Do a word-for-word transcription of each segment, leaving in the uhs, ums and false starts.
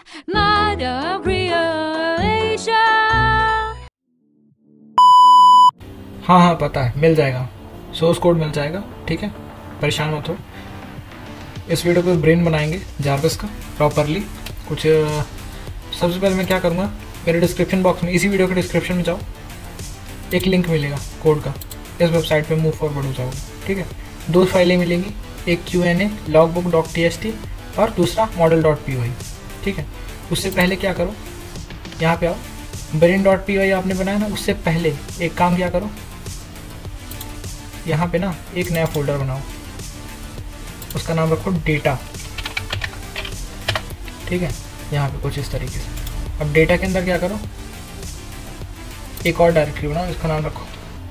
not a creation। हाँ हाँ पता है, मिल जाएगा, सोर्स कोड मिल जाएगा, ठीक है, परेशान मत हो। इस वीडियो पे ब्रेन बनाएंगे जारविस का प्रॉपरली। कुछ सबसे पहले मैं क्या करूँगा, मेरे डिस्क्रिप्शन बॉक्स में, इसी वीडियो के डिस्क्रिप्शन में जाओ, एक लिंक मिलेगा कोड का, इस वेबसाइट पे मूव फॉरवर्ड हो जाओगे, ठीक है। दो फाइलें मिलेंगी, एक Q N A log book dot T S T और दूसरा मॉडल डॉट पी वाई, ठीक है। उससे पहले क्या करो, यहाँ पे आओ, ब्रेन डॉट पी वाई आपने बनाया ना, उससे पहले एक काम क्या करो, यहाँ पे ना एक नया फोल्डर बनाओ, उसका नाम रखो डेटा, ठीक है, यहाँ पे कुछ इस तरीके से। अब डेटा के अंदर क्या करो, एक और डायरेक्टरी बनाओ, इसका नाम रखो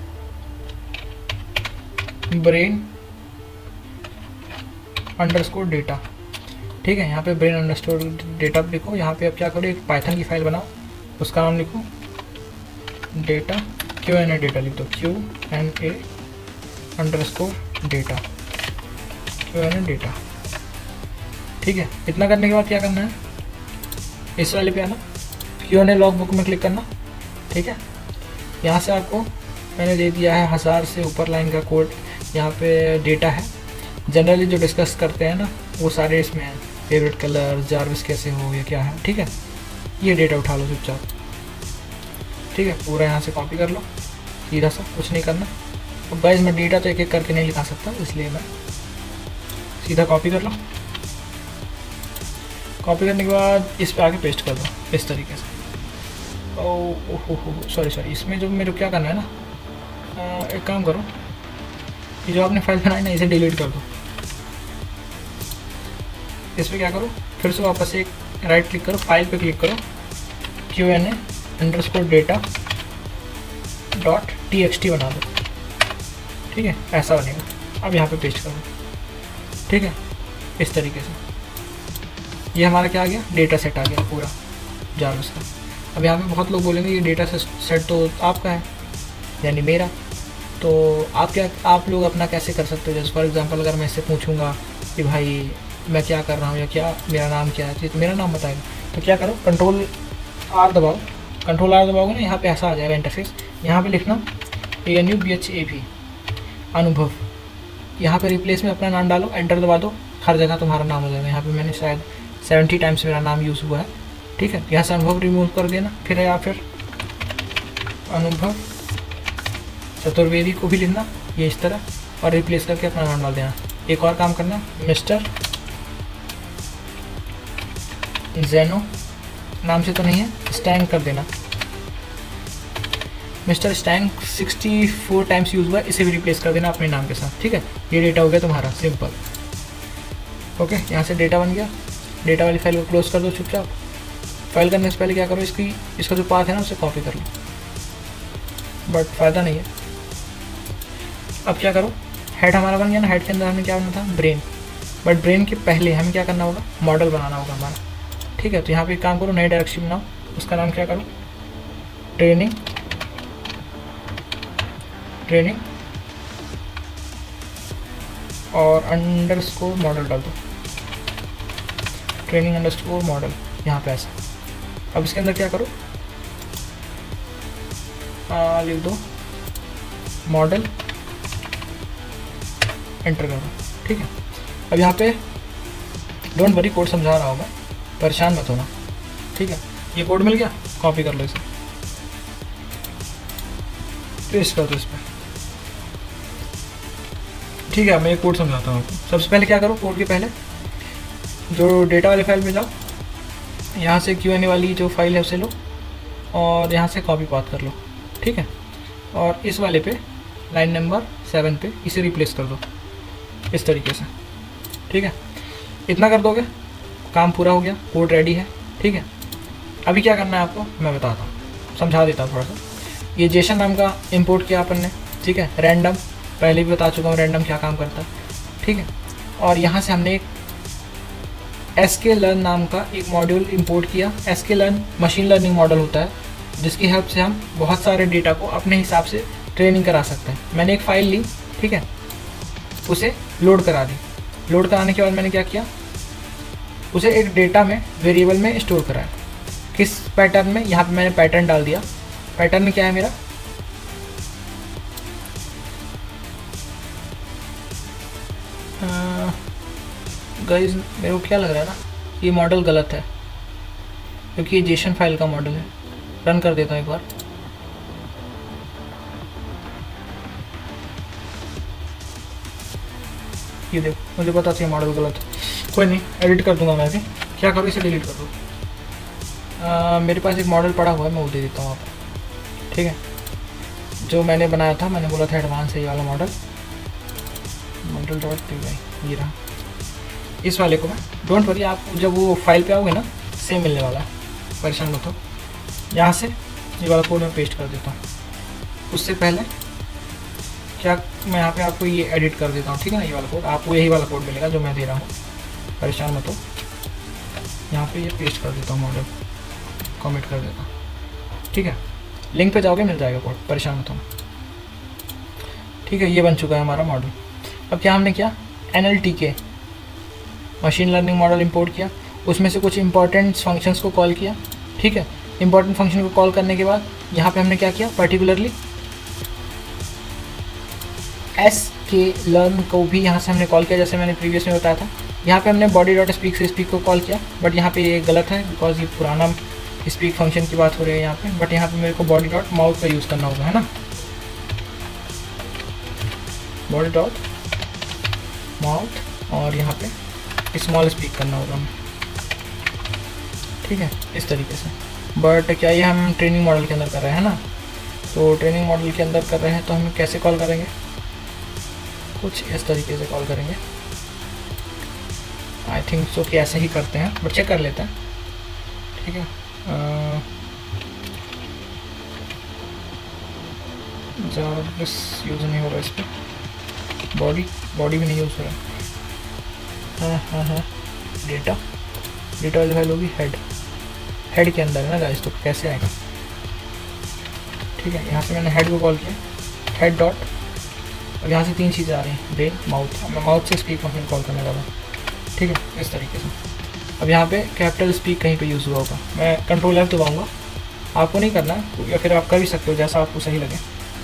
ब्रेन अंडरस्कोर डेटा, ठीक है। यहाँ पे ब्रेन अंडरस्कोर डेटा लिखो। यहाँ पे अब क्या करो, एक पाइथन की फाइल बनाओ, उसका नाम लिखो data, Q N A data लिख दो, Q N A underscore data, Q N A data, ठीक है। इतना करने के बाद क्या करना है, इस वाले पे आना, Q N A log book में क्लिक करना, ठीक है। यहाँ से आपको मैंने दे दिया है हज़ार से ऊपर लाइन का कोड, यहाँ पे डेटा है। जनरली जो डिस्कस करते हैं ना वो सारे इसमें हैं, फेवरेट कलर, जारविस कैसे हो या क्या है, ठीक है। ये डेटा उठा लो चुपचाप, ठीक है, पूरा यहाँ से कॉपी कर लो सीधा सा, कुछ नहीं करना। अब गाइस मैं डेटा तो एक एक करके नहीं लिखा सकता, इसलिए मैं सीधा कॉपी कर लो। कॉपी करने के बाद इस पे आके पेस्ट कर दो इस तरीके से। ओह ओह हो सॉरी सॉरी इसमें जो मेरे को क्या करना है ना, आ, एक काम करो, ये जो आपने फाइल बनाई ना इसे डिलीट कर दो। इस पर क्या करो, फिर से वापस एक राइट क्लिक करो, फाइल पे क्लिक करो, Q N A underscore data dot T X T बना दो, ठीक है, ऐसा बनेगा। अब यहाँ पे पेस्ट करो, ठीक है, इस तरीके से। ये हमारा क्या आ गया, डेटा सेट आ गया पूरा जारविस का। अब यहाँ पे बहुत लोग बोलेंगे ये डेटा सेट तो आपका है, यानी मेरा, तो आप क्या आप लोग अपना कैसे कर सकते हो। जैसे फॉर एग्जांपल अगर मैं इससे पूछूंगा कि भाई मैं क्या कर रहा हूँ या क्या मेरा नाम क्या है, तो मेरा नाम बताएगा। तो क्या करो, कंट्रोल आर दबाओ, कंट्रोल आर दबाओगे ना, यहाँ पे ऐसा आ जाएगा इंटरफेस। यहाँ पे लिखना A N U B H A भी अनुभव, यहाँ पे रिप्लेस में अपना नाम डालो, एंटर दबा दो, हर जगह तुम्हारा नाम हो जाएगा। यहाँ पे मैंने शायद सेवेंटी टाइम्स मेरा नाम यूज़ हुआ है, ठीक है। यहाँ से अनुभव रिमूव कर देना, फिर या फिर अनुभव चतुर्वेदी को भी लिखना ये इस तरह, और रिप्लेस करके अपना नाम डाल देना। एक और काम करना, मिस्टर जेनो नाम से तो नहीं है, स्टैंग कर देना, Mustang sixty four times use हुआ है, इसे भी रिप्लेस कर देना अपने नाम के साथ, ठीक है। ये डेटा हो गया तुम्हारा सिंपल, ओके। यहाँ से डेटा बन गया, डेटा वाली फाइल को क्लोज कर दो चुपचाप। फाइल करने से पहले क्या करो, इसकी इसका जो पाथ है ना उसे कॉपी कर लो, बट फ़ायदा नहीं है। अब क्या करो, हेड हमारा बन गया ना, हेड के अंदर हमें क्या बनना था, ब्रेन, बट ब्रेन के पहले हमें क्या करना होगा, मॉडल बनाना होगा हमारा, ठीक है। तो यहाँ पे एक काम करो, नई डायरेक्शन बनाओ, उसका नाम क्या करो, ट्रेनिंग ट्रेनिंग और अंडरस्कोर मॉडल डाल दो, ट्रेनिंग अंडरस्कोर मॉडल, यहाँ पे ऐसा। अब इसके अंदर क्या करो, आ, लिख दो मॉडल, एंटर करो, ठीक है। अब यहाँ पे डोंट वरी, कोड समझा रहा हूँ मैं, परेशान मत होना, ठीक है। ये कोड मिल गया, कॉपी कर लो इसे, पेस्ट कर दो इस पर, ठीक है। मैं ये कोड समझाता हूँ आपको। सबसे पहले क्या करो, कोड के पहले जो डेटा वाली फाइल में जाओ, यहाँ से क्यू एन ए वाली जो फाइल है उसे लो और यहाँ से कॉपी पाथ कर लो, ठीक है। और इस वाले पे लाइन नंबर सेवन पे इसे रिप्लेस कर दो इस तरीके से, ठीक है। इतना कर दोगे, काम पूरा हो गया, कोड रेडी है, ठीक है। अभी क्या करना है आपको मैं बताता हूँ, समझा देता हूँ थोड़ा सा। ये जेसन नाम का इंपोर्ट किया अपन ने, ठीक है। रैंडम पहले भी बता चुका हूँ रैंडम क्या काम करता है, ठीक है। और यहाँ से हमने एक एस के लर्न नाम का एक मॉड्यूल इंपोर्ट किया। S K learn machine learning model होता है, जिसकी हेल्प से हम बहुत सारे डेटा को अपने हिसाब से ट्रेनिंग करा सकते हैं। मैंने एक फ़ाइल ली, ठीक है, उसे लोड करा दी। लोड कराने के बाद मैंने क्या किया, उसे एक डेटा में वेरिएबल में स्टोर करा है। किस पैटर्न में? यहाँ पे मैंने पैटर्न डाल दिया। पैटर्न क्या है मेरा? गाइस मेरे को क्या लग रहा है ना, ये मॉडल गलत है क्योंकि ये जेसन फाइल का मॉडल है। रन कर देता हूँ एक बार। ये देखो, मुझे पता था ये मॉडल गलत है। कोई नहीं, एडिट कर दूंगा मैं भी। क्या करूँ, इसे डिलीट कर दूँ। मेरे पास एक मॉडल पड़ा हुआ है, मैं वो दे देता हूँ आपको। ठीक है, जो मैंने बनाया था, मैंने बोला था एडवांस है ये वाला model. Model dot P Y, ये रहा। इस वाले को मैं, डोंट वरी, आप जब वो फाइल पे आओगे ना सेम मिलने वाला है, परेशान मत हो। यहाँ से ये वाला कोड मैं पेस्ट कर देता हूँ। उससे पहले क्या, मैं यहाँ पे आपको ये एडिट कर देता हूँ। ठीक है ना, ये वाला कोड आपको यही वाला कोड मिलेगा जो मैं दे रहा हूँ, परेशान मत हो। यहाँ पे ये पेस्ट कर देता हूँ, मॉडल कमेंट कर देता हूँ। ठीक है, लिंक पे जाओगे मिल जाएगा कोड, परेशान मत हो। ठीक है, ये बन चुका है हमारा मॉडल। अब क्या हमने किया, N L T K machine learning model import किया, उसमें से कुछ इंपॉर्टेंट फंक्शंस को कॉल किया। ठीक है, इंपॉर्टेंट फंक्शन को कॉल करने के बाद यहाँ पे हमने क्या किया, पर्टिकुलरली एस के लर्न को भी यहाँ से हमने कॉल किया, जैसे मैंने प्रीवियस में बताया था। यहाँ पे हमने बॉडी डॉट स्पीक से स्पीक को कॉल किया, बट यहाँ पे ये गलत है बिकॉज ये पुराना स्पीक फंक्शन की बात हो रही है यहाँ पे। बट यहाँ पे मेरे को बॉडी डॉट माउथ का यूज़ करना होगा, है ना, बॉडी डॉट माउथ, और यहाँ पे स्मॉल स्पीक करना होगा हमें। ठीक है, इस तरीके से। बट क्या ये हम ट्रेनिंग मॉडल के अंदर कर रहे हैं ना, तो ट्रेनिंग मॉडल के अंदर कर रहे हैं तो हम कैसे कॉल करेंगे, कुछ इस तरीके से कॉल करेंगे। आई थिंक सो कि ऐसे ही करते हैं, बट चेक कर लेते हैं। ठीक है, जावास्क्रिप्ट यूज़ नहीं हो रहा इस पर, बॉडी बॉडी भी नहीं यूज़ हो रहा है। हाँ हाँ हाँ, डेटा डेटा वाली फाइल होगी हेड, हेड के अंदर है ना गाइस, तो कैसे आएगा। ठीक है, यहाँ से मैंने हेड को कॉल किया, हेड डॉट, और यहाँ से तीन चीज़ें आ रही हैं, ब्रेन, माउथ। मैं माउथ से स्पीक फंक्शन कॉल करने वाला हूँ। ठीक है, इस तरीके से। अब यहाँ पे कैपिटल स्पीक कहीं पे यूज़ हुआ होगा, मैं कंट्रोल एफ दबाऊँगा, आपको नहीं करना है, या फिर आप कर भी सकते हो जैसा आपको सही लगे।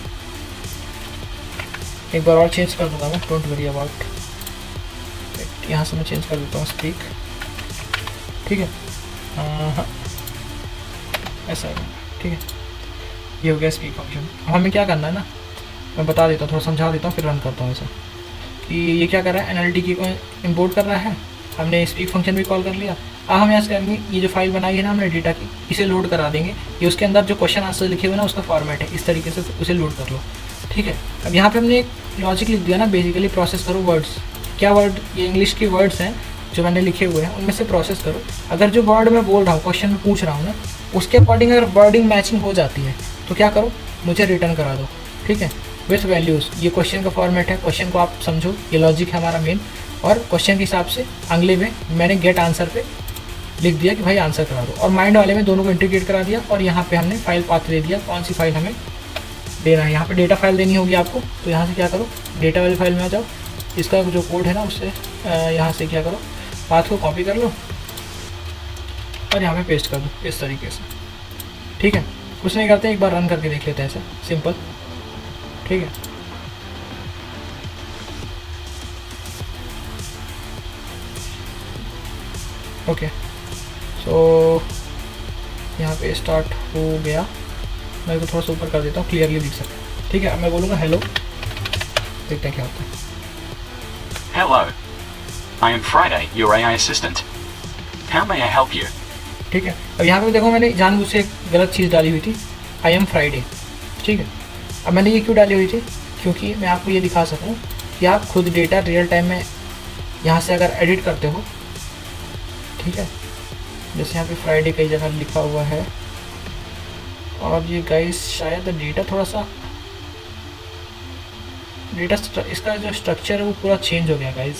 एक बार और चेंज कर दूँगा मैं, डोंट वरी अबाउट। यहाँ से मैं चेंज कर देता हूँ स्पीक। ठीक है, हाँ ऐसा है। ठीक है, ये हो गया स्पीक फंक्शन। अब हमें क्या करना है ना, मैं बता देता हूँ, थोड़ा समझा देता हूँ, फिर रन करता हूँ ऐसा। कि ये क्या कर रहा है, एन एल टी के को इम्पोर्ट कर रहा है, हमने स्पीक फंक्शन भी कॉल कर लिया। अब हम यहाँ से करेंगे, ये जो फाइल बनाई है ना हमने डेटा की, इसे लोड करा देंगे। ये उसके अंदर जो क्वेश्चन आंसर लिखे हुए ना उसका फॉर्मेट है, इस तरीके से उसे लोड कर लो। ठीक है, अब यहाँ पे हमने एक लॉजिक लिख दिया ना, बेसिकली प्रोसेस करो वर्ड्स। क्या वर्ड, ये इंग्लिश के वर्ड्स हैं जो मैंने लिखे हुए हैं, उनमें से प्रोसेस करो। अगर जो वर्ड मैं बोल रहा हूँ, क्वेश्चन में पूछ रहा हूँ ना, उसके अकॉर्डिंग अगर वर्डिंग मैचिंग हो जाती है तो क्या करो, मुझे रिटर्न करा दो। ठीक है, विथ वैल्यूज़। ये क्वेश्चन का फॉर्मेट है, क्वेश्चन को आप समझो, ये लॉजिक है हमारा मेन। और क्वेश्चन के हिसाब से अगले में मैंने गेट आंसर पे लिख दिया कि भाई आंसर करा दो, और माइंड वाले में दोनों को इंटीग्रेट करा दिया। और यहाँ पे हमने फाइल पाथ दे दिया, कौन सी फाइल हमें देना है। यहाँ पे डेटा फाइल देनी होगी आपको, तो यहाँ से क्या करो, डेटा वाली फाइल में आ जाओ, इसका जो कोड है ना उससे यहाँ से क्या करो, पाथ को कॉपी कर लो और यहाँ पे पेस्ट कर दो इस तरीके से। ठीक है, कुछ नहीं करते, एक बार रन करके देख लेते हैं ऐसा, सिंपल। ठीक है, ओके, सो यहाँ पे स्टार्ट हो गया। मैं इसको थोड़ा सा ऊपर कर देता हूँ, क्लियरली दिख सकता है। ठीक है, अब मैं बोलूँगा हेलो, देखते हैं क्या होता है। Hello, I am Friday, your A I assistant. How may I help you? ठीक है, अब यहाँ पे देखो मैंने जानबूझ से एक गलत चीज़ डाली हुई थी, आई एम फ्राइडे। ठीक है, अब मैंने ये क्यों डाली हुई थी, क्योंकि मैं आपको ये दिखा सकूँ कि आप खुद डेटा रियल टाइम में यहाँ से अगर एडिट करते हो। ठीक है, जैसे यहाँ पे फ्राइडे कई जगह लिखा हुआ है, और ये गाइस शायद डेटा थोड़ा सा, डेटा इसका जो स्ट्रक्चर है वो पूरा चेंज हो गया गाइस।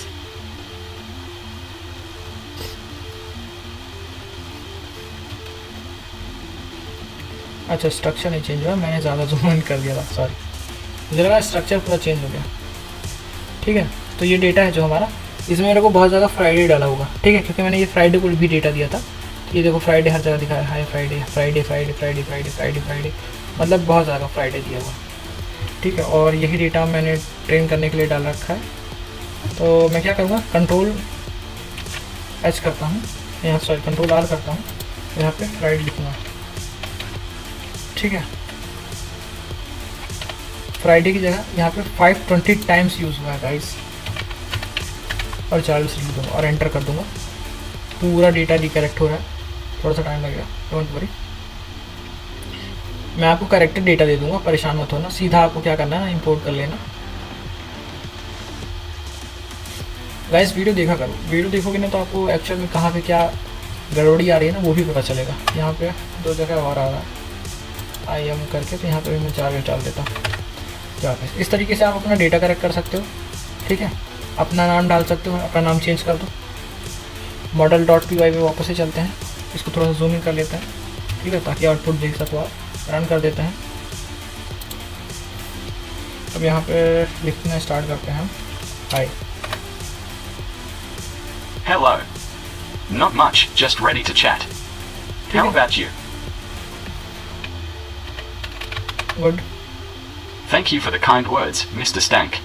अच्छा, स्ट्रक्चर नहीं चेंज हुआ, मैंने ज़्यादा जूम इन कर दिया था, सॉरी। मुझे लगा स्ट्रक्चर पूरा चेंज हो गया। ठीक है, तो ये डेटा है जो हमारा इसमें मेरे को बहुत ज़्यादा फ्राइडे डाला होगा, ठीक है, क्योंकि मैंने ये फ्राइडे को भी डेटा दिया था। ये देखो फ्राइडे हर जगह दिखाया, hi Friday Friday Friday Friday Friday Friday Friday मतलब बहुत ज़्यादा फ्राइडे दिया हुआ, ठीक है। और यही डेटा मैंने ट्रेन करने के लिए डाल रखा है। तो मैं क्या करूँगा, कंट्रोल एच करता हूँ, यहाँ सॉरी कंट्रोल आर करता हूँ, यहाँ पे फ्राइडे लिखूँगा, ठीक है। फ्राइडे की जगह यहाँ पे फाइव ट्वेंटी टाइम्स यूज़ हुआ है गाइस, और चालीस लिख दूँगा और एंटर कर दूँगा। पूरा डेटा रिकरेक्ट हो रहा है, थोड़ा सा टाइम लगेगा, डोंट वरी। मैं आपको करेक्टेड डेटा दे दूँगा, परेशान मत होना। सीधा आपको क्या करना है ना, इंपोर्ट कर लेना। गाइस वीडियो देखा करो, वीडियो देखोगे ना तो आपको एक्चुअल में कहाँ पे क्या गड़बड़ी आ रही है ना वो भी पता चलेगा। यहाँ पे दो जगह और आ रहा है आई एम करके, तो यहाँ पे भी मैं चार डाल देता हूँ चार। इस तरीके से आप अपना डेटा करेक्ट कर सकते हो, ठीक है। अपना नाम डाल सकते हो, अपना नाम चेंज कर दो। मॉडल डॉट पी वाई पे वापस से चलते हैं, इसको थोड़ा सा जूम इन कर लेते हैं, ठीक है, ताकि आउटपुट देख सको आप। रन कर देते हैं। अब यहाँ पे लिखना स्टार्ट करते हैं हम, hi. Hello. Not much, just ready to chat. How about you? Good. Thank you for the kind words, Mister Stank.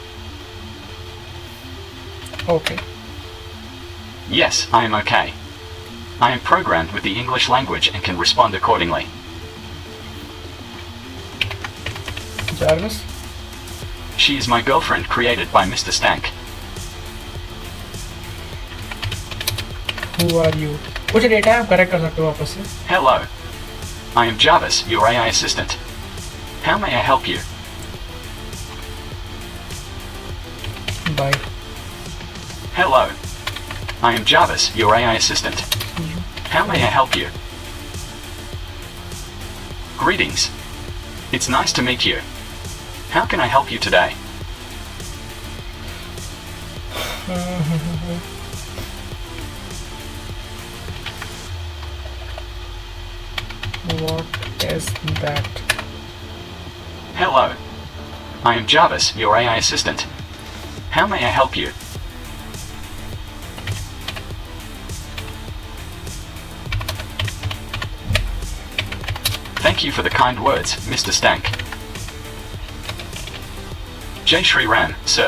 Okay. Yes, I am okay. I am programmed with the English language and can respond accordingly. Jarvis? She is my girlfriend created by Mister Stank. Who are you? कुछ data आप correct कर सकते हो वापस से। Hello. I am Jarvis, your A I assistant. How may I help you? Bye. Hello. I am Jarvis, your A I assistant. How may I help you? Greetings. It's nice to meet you. How can I help you today? What is that? Hello. I am Jarvis, your A I assistant. How may I help you? Thank you for the kind words, Mister Stank. Jai Shri Ram, sir.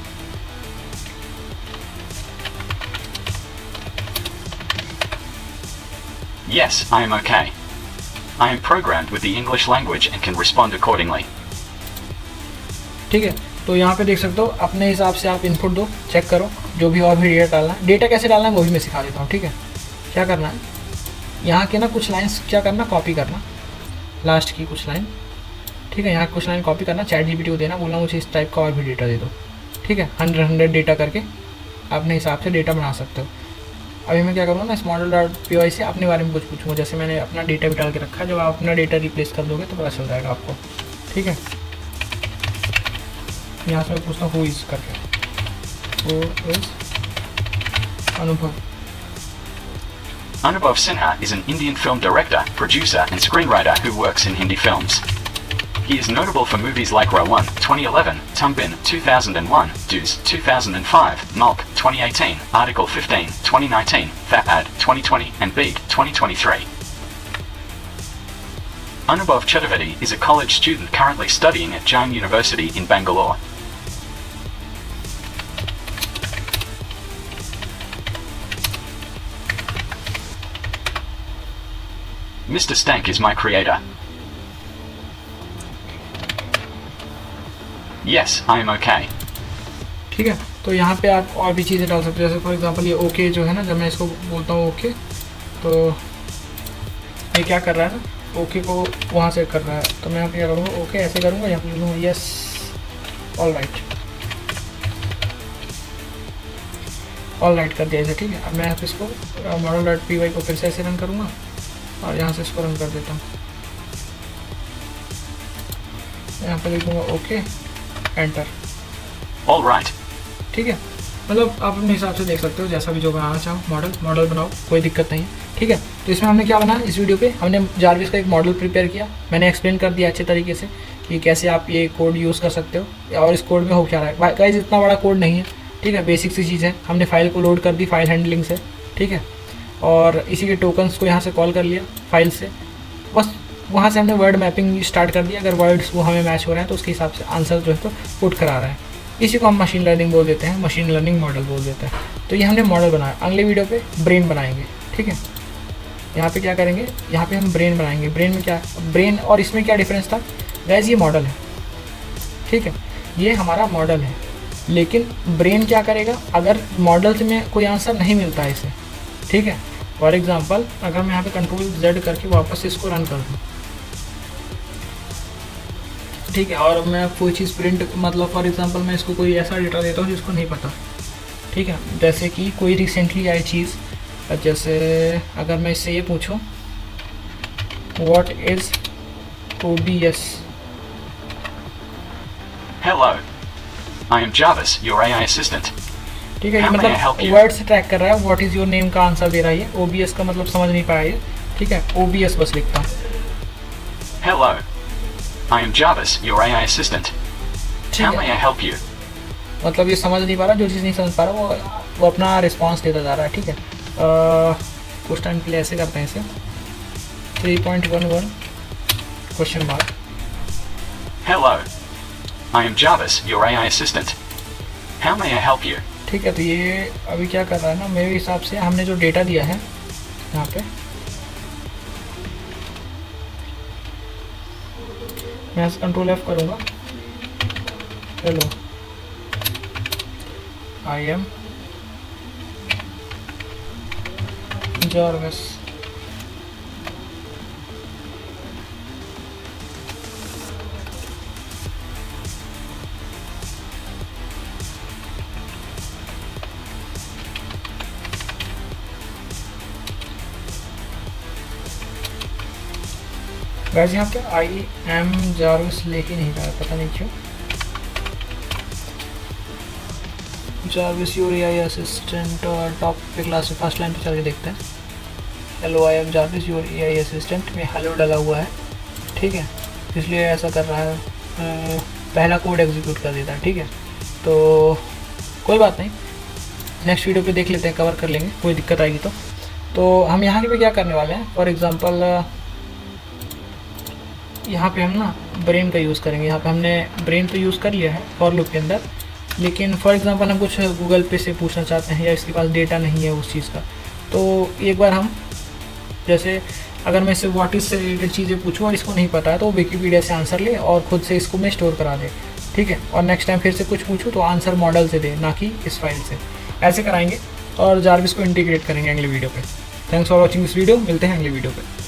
Yes, I am okay. I am programmed with the English language and can respond accordingly. ठीक है, तो यहाँ पे देख सकते हो, अपने हिसाब से आप इनपुट दो, चेक करो जो भी और भी डेटा डालना है। डेटा कैसे डालना है वो भी मैं सिखा देता हूँ, ठीक है। क्या करना है, यहाँ के ना कुछ लाइंस क्या करना, कॉपी करना, लास्ट की कुछ लाइन, ठीक है। यहाँ कुछ लाइन कॉपी करना, चैट जीपीटी को देना, बोलना मुझे इस टाइप का और भी डेटा दे दो, ठीक है। हंड्रेड हंड्रेड डेटा करके अपने हिसाब से डेटा बना सकते हो। अभी मैं क्या करूँगा ना, इस मॉडल डॉट पी वाई से अपने बारे में कुछ पूछूँगा, जैसे मैंने अपना डेटा भी डाल के रखा है। जब आप अपना डेटा रिप्लेस कर दोगे तो पता चल जाएगा आपको, ठीक है। यहाँ से मैं पूछता हूँ हु इज़ करके, who is Anubhav. Anubhav Sinha is an Indian film director, producer and screenwriter who works in Hindi films. He is notable for movies like Rawan twenty eleven, Tumbin two thousand one, Deuce two thousand five, Mulk twenty eighteen, Article fifteen twenty nineteen, Thapad twenty twenty and Beat twenty twenty-three. Anubhav Chaturvedi is a college student currently studying at Jain University in Bangalore. Mister Stank is my creator. Yes, I am okay. ठीक है, तो यहाँ पे आप और भी चीज़ें डाल सकते हो, जैसे फॉर एग्जांपल ये ओके जो है ना, जब मैं इसको बोलता हूँ ओके, तो ये क्या कर रहा है ना, ओके को वहाँ से कर रहा है। तो मैं यहाँ पे क्या करूँगा, ओके ऐसे करूँगा, यहाँ पे लिखूँगा yes all right, all right कर दिया ऐसे, ठीक है। अब मैं यहाँ पे इसको मॉडल डॉट पी वाई को फिर से ऐसे रन करूँगा और यहाँ से इसको रन कर देता हूँ। यहाँ पे लिखूँगा ओके, एंटर, All right. ठीक है। मतलब आप अपने हिसाब से देख सकते हो, जैसा भी जो बनाना चाहो मॉडल मॉडल बनाओ, कोई दिक्कत नहीं है, ठीक है। तो इसमें हमने क्या बनाया, इस वीडियो पे हमने जारविस का एक मॉडल प्रिपेयर किया, मैंने एक्सप्लेन कर दिया अच्छे तरीके से कि कैसे आप ये कोड यूज़ कर सकते हो और इस कोड में हो क्या रहा है। गाइस इतना बड़ा कोड नहीं है, ठीक है, बेसिक सी चीज़ है। हमने फाइल को लोड कर दी फाइल हैंडलिंग से, ठीक है, और इसी के टोकन्स को यहाँ से कॉल कर लिया फाइल से, बस वहाँ से हमने वर्ड मैपिंग स्टार्ट कर दिया। अगर वर्ड्स वो हमें मैच हो रहे हैं तो उसके हिसाब से आंसर जो है तो पुट करा रहा है। इसी को हम मशीन लर्निंग बोल देते हैं, मशीन लर्निंग मॉडल बोल देते हैं। तो ये हमने मॉडल बनाया। अगले वीडियो पे ब्रेन बनाएंगे, ठीक है। यहाँ पे क्या करेंगे, यहाँ पे हम ब्रेन बनाएंगे। ब्रेन में क्या, ब्रेन और इसमें क्या डिफरेंस था गैस, ये मॉडल है, ठीक है, ये हमारा मॉडल है। लेकिन ब्रेन क्या करेगा, अगर मॉडल से में कोई आंसर नहीं मिलता है इसे, ठीक है। फॉर एग्जांपल अगर मैं यहाँ पे कंट्रोल जेड करके वापस इसको रन कर दूँ, ठीक है, और मैं कोई चीज़ प्रिंट, मतलब फॉर एग्जांपल मैं इसको कोई ऐसा डेटा देता हूँ जिसको नहीं पता, ठीक है, जैसे कि कोई रिसेंटली आई चीज़, जैसे अगर मैं इससे ये पूछूँ what is O B S. Hello, I am Jarvis, your A I assistant. ठीक है, ये How may I help मतलब you? वर्ड से ट्रैक कर रहा है, व्हाट इज़ योर नेम का आंसर दे रहा है। ये ओ बी एस का मतलब समझ नहीं पाया ये, ठीक है, ओ बी एस बस लिखता हूँ। Hello, I am Jarvis, your A I assistant. ठीक How है, may I help you? मतलब ये समझ नहीं पा रहा, जो चीज़ नहीं समझ पा रहा वो वो अपना रिस्पॉन्स देता जा रहा है, ठीक है। कुछ टाइम के लिए ऐसे करते हैं इसे, three point one one question mark. Hello, I am Jarvis, your A I assistant. How may I help you? ठीक है, तो ये अभी क्या कर रहा है ना, मेरे हिसाब से हमने जो डेटा दिया है यहाँ पे, मैं कंट्रोल एफ करूँगा। हेलो, आई एम जार्विस, वैसे यहाँ पे आई एम जार्विस लेके नहीं रहा है, पता नहीं क्यों। Jarvis your A I assistant, और टॉप पे क्लास में फर्स्ट लाइन पे चल के देखते हैं। Hello I am Jarvis your A I assistant में हेलो डला हुआ है, ठीक है, इसलिए ऐसा कर रहा है, आ, पहला कोड एग्जीक्यूट कर देता है, ठीक है। तो कोई बात नहीं, नेक्स्ट वीडियो पे देख लेते हैं, कवर कर लेंगे, कोई दिक्कत आएगी तो। तो हम यहाँ पे क्या करने वाले हैं, फॉर एग्ज़ाम्पल यहाँ पे हम ना ब्रेन का यूज़ करेंगे। यहाँ पे हमने ब्रेन तो यूज़ कर लिया है फॉर लूप के अंदर, लेकिन फॉर एग्जांपल हम कुछ गूगल पे से पूछना चाहते हैं या इसके पास डेटा नहीं है उस चीज़ का, तो एक बार हम, जैसे अगर मैं इससे व्हाट इज़ से रिलेटेड चीज़ें पूछूँ और इसको नहीं पता है तो विकीपीडिया से आंसर ले और ख़ुद से इसको मैं स्टोर करा दे, ठीक है, और नेक्स्ट टाइम फिर से कुछ पूछूँ तो आंसर मॉडल से दे, ना कि इस फाइल से। ऐसे कराएंगे और जार्विस को इंटीग्रेट करेंगे अगले वीडियो पे। Thanks for watching this video, मिलते हैं अगले वीडियो पे।